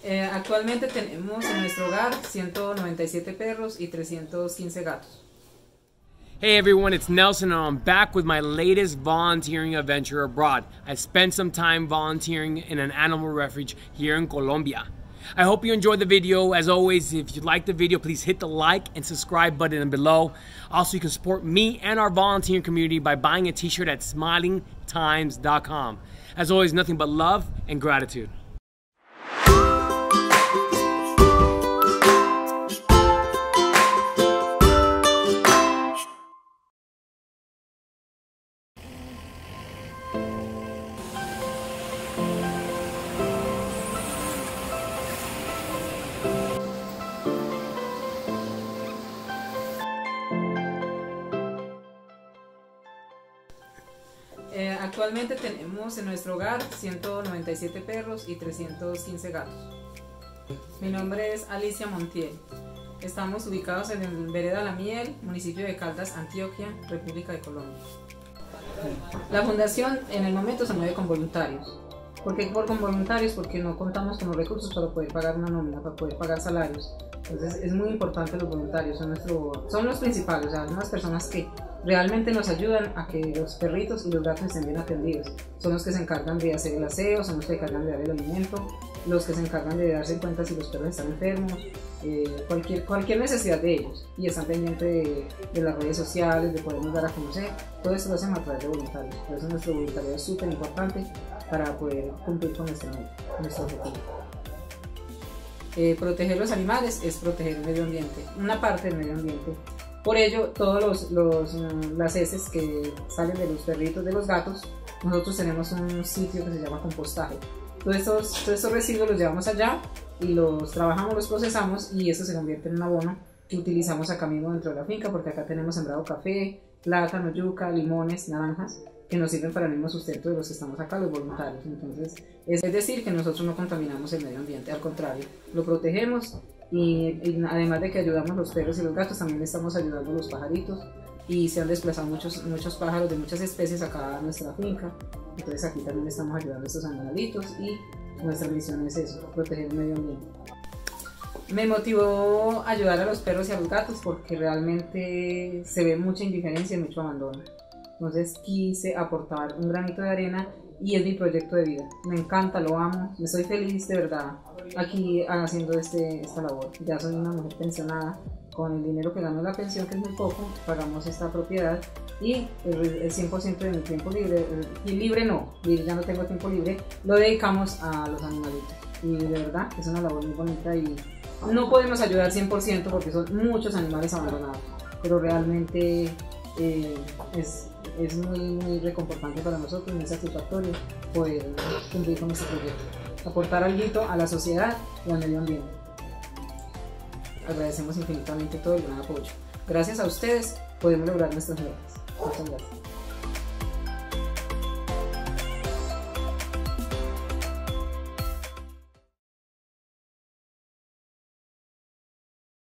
Actualmente tenemos en nuestro hogar 197 perros y 315 gatos. Hey everyone, it's Nelson and I'm back with my latest volunteering adventure abroad. I spent some time volunteering in an animal refuge here in Colombia. I hope you enjoyed the video. As always, if you liked the video, please hit the like and subscribe button below. Also, you can support me and our volunteering community by buying a t-shirt at smilingtimes.com. As always, nothing but love and gratitude. Actualmente tenemos en nuestro hogar 197 perros y 315 gatos. Mi nombre es Alicia Montiel. Estamos ubicados en el Vereda La Miel, municipio de Caldas, Antioquia, República de Colombia. La fundación en el momento se mueve con voluntarios. ¿Por qué con voluntarios? Porque no contamos con los recursos para poder pagar una nómina, para poder pagar salarios. Entonces es muy importante los voluntarios, son los principales, o sea, son las personas que realmente nos ayudan a que los perritos y los gatos estén bien atendidos. Son los que se encargan de hacer el aseo, son los que se encargan de dar el alimento, los que se encargan de darse cuenta si los perros están enfermos, cualquier necesidad de ellos. Y están pendientes de las redes sociales, de podernos dar a conocer. Todo esto lo hacen a través de voluntarios. Por eso nuestro voluntariado es súper importante para poder cumplir con nuestro objetivo. Proteger los animales es proteger el medio ambiente, una parte del medio ambiente. Por ello, todas las heces que salen de los perritos, de los gatos, nosotros tenemos un sitio que se llama compostaje. Todos estos residuos los llevamos allá y los trabajamos, los procesamos y eso se convierte en un abono que utilizamos acá mismo dentro de la finca, porque acá tenemos sembrado café, plátano, yuca, limones, naranjas, que nos sirven para el mismo sustento de los que estamos acá, los voluntarios. Entonces, es decir que nosotros no contaminamos el medio ambiente, al contrario, lo protegemos y además de que ayudamos a los perros y los gatos, también le estamos ayudando a los pajaritos y se han desplazado muchos pájaros de muchas especies acá a nuestra finca. Entonces aquí también estamos ayudando a estos animalitos y nuestra misión es eso, proteger el medio ambiente. Me motivó ayudar a los perros y a los gatos porque realmente se ve mucha indiferencia y mucho abandono. Entonces quise aportar un granito de arena y es mi proyecto de vida. Me encanta, lo amo, me soy feliz de verdad aquí haciendo esta labor. Ya soy una mujer pensionada, con el dinero que gano de la pensión, que es muy poco, pagamos esta propiedad y el 100% de mi tiempo libre, ya no tengo tiempo libre, lo dedicamos a los animalitos. Y de verdad es una labor muy bonita y no podemos ayudar 100% porque son muchos animales abandonados, pero realmente es muy reconfortante para nosotros, muy satisfactorio poder cumplir con este proyecto, aportar algo a la sociedad y al medio ambiente. Agradecemos infinitamente todo el gran apoyo. Gracias a ustedes podemos lograr nuestras metas. Muchas gracias.